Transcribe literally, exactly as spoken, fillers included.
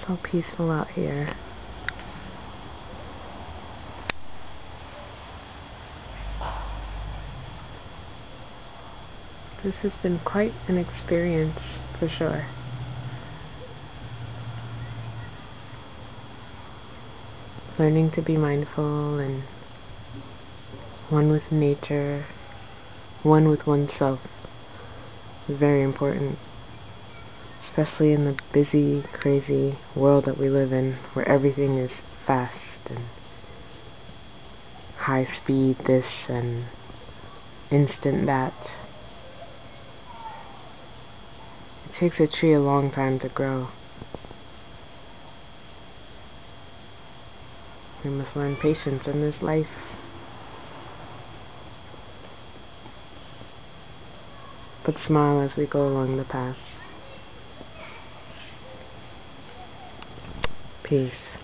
so peaceful out here. This has been quite an experience, for sure. Learning to be mindful and one with nature, one with oneself, is very important. Especially in the busy, crazy world that we live in, where everything is fast and high speed this and instant that. It takes a tree a long time to grow. We must learn patience in this life. But smile as we go along the path. Peace.